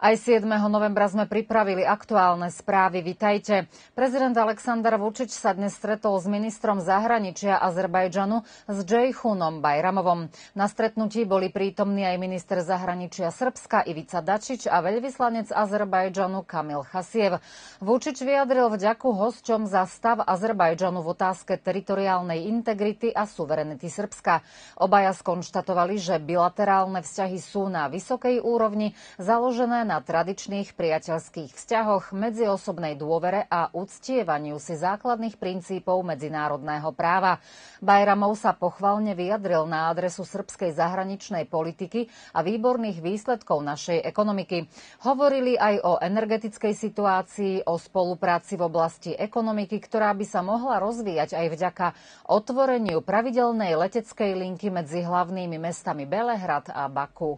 Aj 7. novembra sme pripravili aktuálne správy. Vitajte. Prezident Aleksandar Vučić sa dnes stretol s ministrom zahraničia Azerbajdžanu s Džejchunom Bajramovom. Na stretnutí boli prítomní aj minister zahraničia Srbska Ivica Dačić a veľvyslanec Azerbajdžanu Kamil Hasiev. Vučić vyjadril vďaku hosťom za stav Azerbajdžanu v otázke teritoriálnej integrity a suverenity Srbska. Obaja skonštatovali, že bilaterálne vzťahy sú na vysokej úrovni, založené na tradičných priateľských vzťahoch, medziosobnej dôvere a uctievaniu si základných princípov medzinárodného práva. Bajramov sa pochvalne vyjadril na adresu srbskej zahraničnej politiky a výborných výsledkov našej ekonomiky. Hovorili aj o energetickej situácii, o spolupráci v oblasti ekonomiky, ktorá by sa mohla rozvíjať aj vďaka otvoreniu pravidelnej leteckej linky medzi hlavnými mestami Belehrad a Baku.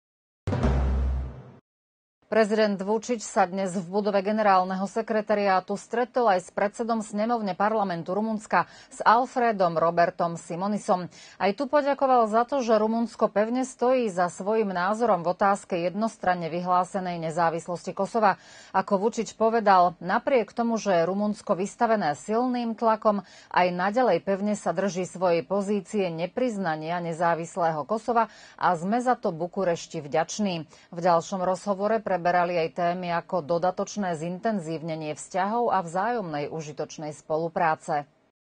Prezident Vučić sa dnes v budove generálneho sekretariátu stretol aj s predsedom snemovne parlamentu Rumunska, s Alfredom Robertom Simonisom. Aj tu poďakoval za to, že Rumunsko pevne stojí za svojím názorom v otázke jednostranne vyhlásenej nezávislosti Kosova. Ako Vučić povedal, napriek tomu, že je Rumunsko vystavené silným tlakom, aj naďalej pevne sa drží svojej pozície nepriznania nezávislého Kosova a sme za to Bukurešti vďační. V ďalšom rozhovore preberali aj témy ako dodatočné zintenzívnenie vzťahov a vzájomnej užitočnej spolupráce.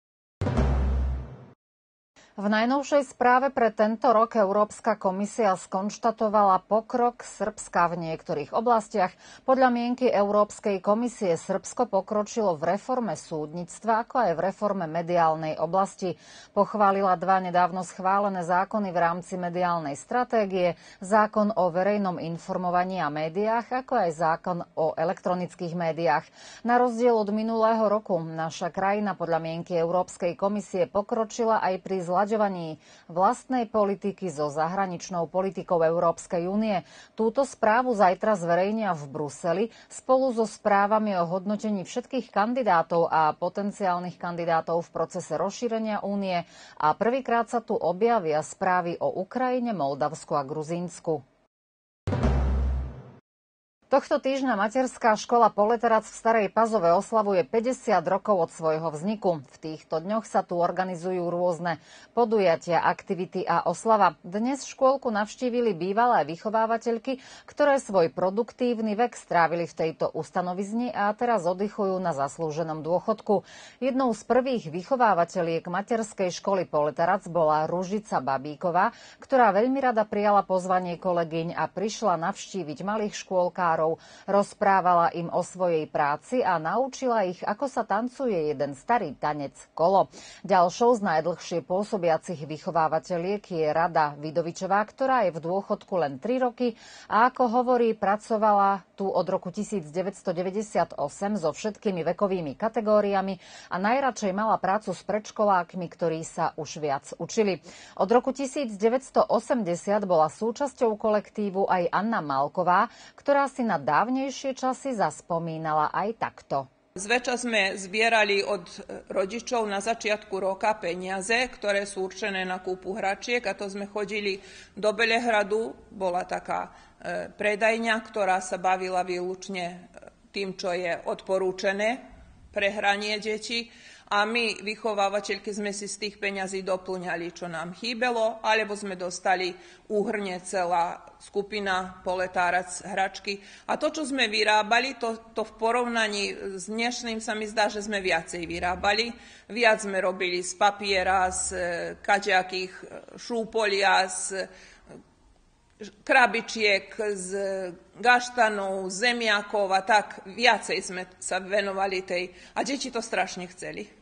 V najnovšej správe pre tento rok Európska komisia skonštatovala pokrok Srbska v niektorých oblastiach. Podľa mienky Európskej komisie Srbsko pokročilo v reforme súdnictva, ako aj v reforme mediálnej oblasti. Pochválila dva nedávno schválené zákony v rámci mediálnej stratégie, zákon o verejnom informovaní a médiách, ako aj zákon o elektronických médiách. Na rozdiel od minulého roku naša krajina podľa mienky Európskej komisie pokročila aj pri vlastnej politiky so zahraničnou politikou Európskej únie. Túto správu zajtra zverejnia v Bruseli spolu so správami o hodnotení všetkých kandidátov a potenciálnych kandidátov v procese rozšírenia únie a prvýkrát sa tu objavia správy o Ukrajine, Moldavsku a Gruzínsku. Tohto týždňa materská škola Poleterac v Starej Pazove oslavuje 50 rokov od svojho vzniku. V týchto dňoch sa tu organizujú rôzne podujatia, aktivity a oslava. Dnes škôlku navštívili bývalé vychovávateľky, ktoré svoj produktívny vek strávili v tejto ustanovizni a teraz oddychujú na zaslúženom dôchodku. Jednou z prvých vychovávateľiek materskej školy Poleterac bola Ružica Babíková, ktorá veľmi rada prijala pozvanie kolegyň a prišla navštíviť malých škôlkárov. Rozprávala im o svojej práci a naučila ich, ako sa tancuje jeden starý tanec kolo. Ďalšou z najdlhšie pôsobiacich vychovávateľiek je Rada Vidovičová, ktorá je v dôchodku len 3 roky a ako hovorí, pracovala tu od roku 1998 so všetkými vekovými kategóriami a najradšej mala prácu s predškolákmi, ktorí sa už viac učili. Od roku 1980 bola súčasťou kolektívu aj Anna Malková, ktorá si na dávnejšie časy zaspomínala aj takto. Zväčša sme zbierali od rodičov na začiatku roka peniaze, ktoré sú určené na kúpu hračiek, a to sme chodili do Belehradu. Bola taká predajňa, ktorá sa bavila výlučne tým, čo je odporúčené pre hranie detí. A my, vychovávateľky, sme si z tých peňazí doplňali, čo nám chýbelo, alebo sme dostali úhrne celá skupina Poletárac hračky. A to, čo sme vyrábali, to v porovnaní s dnešným sa mi zdá, že sme viacej vyrábali. Viac sme robili z papiera, z kaďakých šúpolia, z krabičiek, z gaštanov, zemiakov a tak. Viacej sme sa venovali tej. A deti to strašne chceli.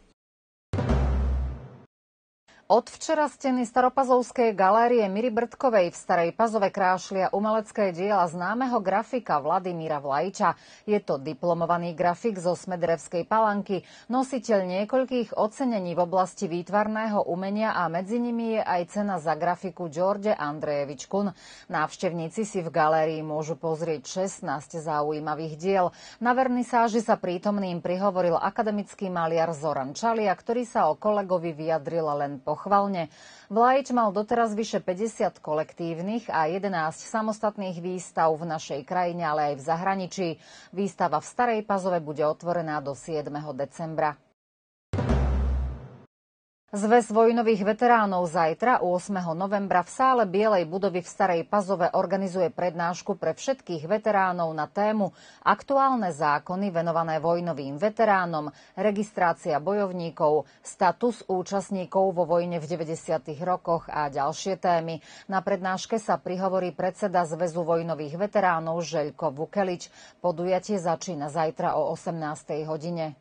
Od včera steny Staropazovskej galérie Miry Brdkovej v Starej Pazove krášlia umelecké diela známeho grafika Vladimíra Vlajiča. Je to diplomovaný grafik zo Smederevskej Palanky, nositeľ niekoľkých ocenení v oblasti výtvarného umenia a medzi nimi je aj cena za grafiku Đorđe Andrejevič Kun. Návštevníci si v galérii môžu pozrieť 16 zaujímavých diel. Na vernisáži sa prítomným prihovoril akademický maliar Zoran Čalia, ktorý sa o kolegovi vyjadril len pochválne. pochvalne. Vlajič mal doteraz vyše 50 kolektívnych a 11 samostatných výstav v našej krajine, ale aj v zahraničí. Výstava v Starej Pazove bude otvorená do 7. decembra. Zväz vojnových veteránov zajtra, 8. novembra, v sále Bielej budovy v Starej Pazove organizuje prednášku pre všetkých veteránov na tému Aktuálne zákony venované vojnovým veteránom, registrácia bojovníkov, status účastníkov vo vojne v 90. rokoch a ďalšie témy. Na prednáške sa prihovorí predseda Zväzu vojnových veteránov Žeľko Vukelič. Podujatie začína zajtra o 18. hodine.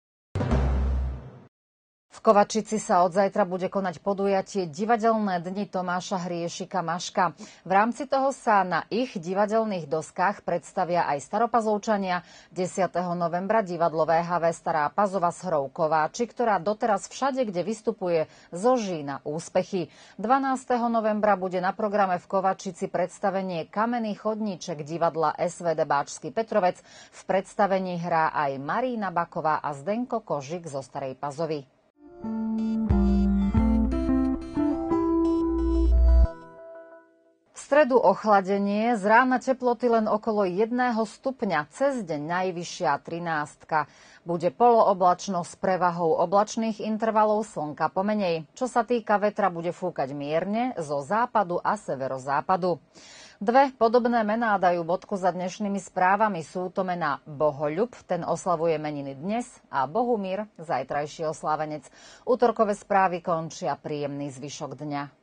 V Kovačici sa od zajtra bude konať podujatie Divadelné dni Tomáša Hriešika Maška. V rámci toho sa na ich divadelných doskách predstavia aj staropazovčania. 10. novembra divadlo VHV Stará Pazova s hrou Kováči, ktorá doteraz všade, kde vystupuje, zoží na úspechy. 12. novembra bude na programe v Kovačici predstavenie Kamenný chodníček divadla SVD Báčsky Petrovec. V predstavení hrá aj Marína Baková a Zdenko Kožik zo Starej Pazovy. V stredu ochladenie, z rána teploty len okolo 1 stupňa, cez deň najvyššia 13. Bude polooblačno s prevahou oblačných intervalov slnka pomenej. Čo sa týka vetra, bude fúkať mierne zo západu a severozápadu. Dve podobné mená dajú bodku za dnešnými správami. Sú to mená Bohoľub, ten oslavuje meniny dnes, a Bohumír, zajtrajší oslávenec. Utorkové správy končia, príjemný zvyšok dňa.